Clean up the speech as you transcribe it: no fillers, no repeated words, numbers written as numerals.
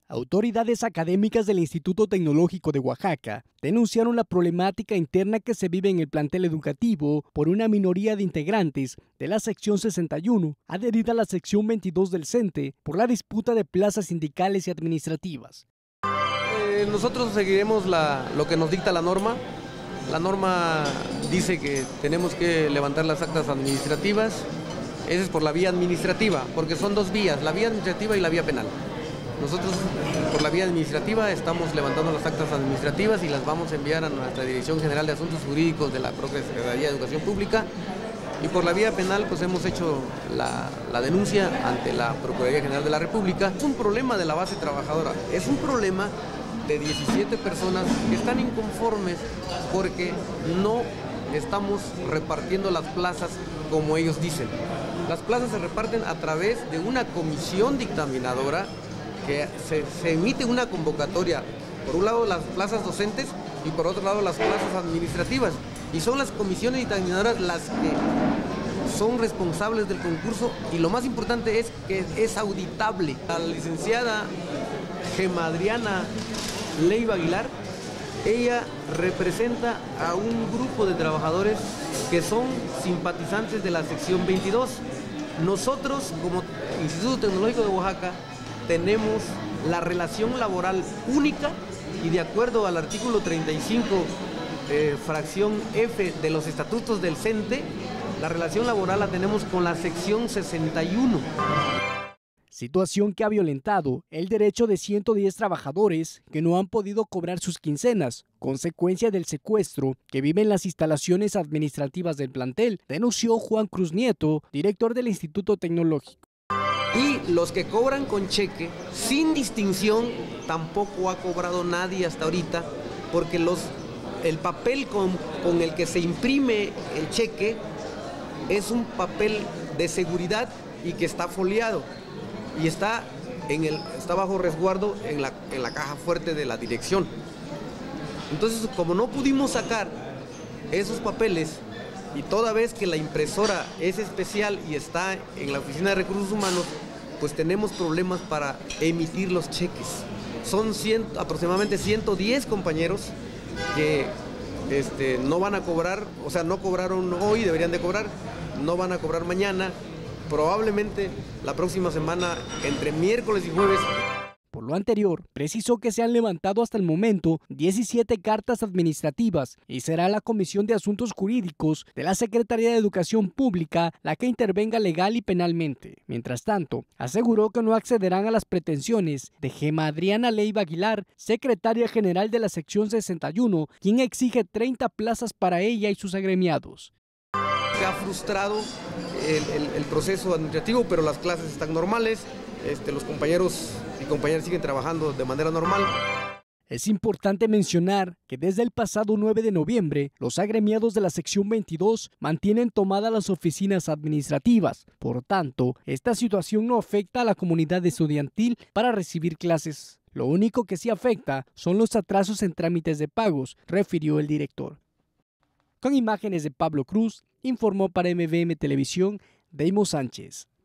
Autoridades académicas del Instituto Tecnológico de Oaxaca denunciaron la problemática interna que se vive en el plantel educativo por una minoría de integrantes de la sección 61, adherida a la sección 22 del CENTE, por la disputa de plazas sindicales y administrativas. Nosotros seguiremos lo que nos dicta la norma. La norma dice que tenemos que levantar las actas administrativas. Esa es por la vía administrativa, porque son dos vías, la vía administrativa y la vía penal. Nosotros, por la vía administrativa, estamos levantando las actas administrativas y las vamos a enviar a nuestra Dirección General de Asuntos Jurídicos de la propia Secretaría de Educación Pública. Y por la vía penal, pues hemos hecho la denuncia ante la Procuraduría General de la República. Es un problema de la base trabajadora, es un problema de 17 personas que están inconformes porque no estamos repartiendo las plazas como ellos dicen. Las plazas se reparten a través de una comisión dictaminadora que se emite una convocatoria, por un lado las plazas docentes y por otro lado las plazas administrativas. Y son las comisiones dictaminadoras las que son responsables del concurso y lo más importante es que es auditable. La licenciada Gema Adriana Leiva Aguilar, ella representa a un grupo de trabajadores que son simpatizantes de la sección 22. Nosotros, como Instituto Tecnológico de Oaxaca, tenemos la relación laboral única y de acuerdo al artículo 35, fracción F de los estatutos del CENTE, la relación laboral la tenemos con la sección 61. Situación que ha violentado el derecho de 110 trabajadores que no han podido cobrar sus quincenas, consecuencia del secuestro que viven las instalaciones administrativas del plantel, denunció Juan Cruz Nieto, director del Instituto Tecnológico. Y los que cobran con cheque, sin distinción, tampoco ha cobrado nadie hasta ahorita, porque el papel con el que se imprime el cheque es un papel de seguridad y que está foliado y está bajo resguardo en la caja fuerte de la dirección. Entonces, como no pudimos sacar esos papeles y toda vez que la impresora es especial y está en la Oficina de Recursos Humanos, pues tenemos problemas para emitir los cheques. Son aproximadamente 110 compañeros que no van a cobrar, o sea, no cobraron hoy, deberían de cobrar, no van a cobrar mañana, probablemente la próxima semana, entre miércoles y jueves. Por lo anterior, precisó que se han levantado hasta el momento 17 cartas administrativas y será la Comisión de Asuntos Jurídicos de la Secretaría de Educación Pública la que intervenga legal y penalmente. Mientras tanto, aseguró que no accederán a las pretensiones de Gema Adriana Leiva Aguilar, secretaria general de la sección 61, quien exige 30 plazas para ella y sus agremiados. Se ha frustrado el proceso administrativo, pero las clases están normales, los compañeros y compañeras siguen trabajando de manera normal. Es importante mencionar que desde el pasado 9 de noviembre, los agremiados de la sección 22 mantienen tomadas las oficinas administrativas. Por tanto, esta situación no afecta a la comunidad estudiantil para recibir clases. Lo único que sí afecta son los atrasos en trámites de pagos, refirió el director. Con imágenes de Pablo Cruz, informó para MVM Televisión, Deimo Sánchez.